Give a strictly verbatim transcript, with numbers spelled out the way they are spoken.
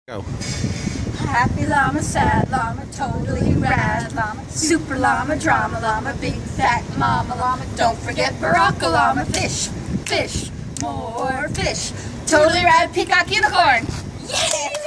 Go. Happy llama, sad llama, totally rad llama, super llama, drama llama, big fat mama llama. Don't forget Baraka llama, fish, fish, more fish. Totally rad peacock unicorn. Yay!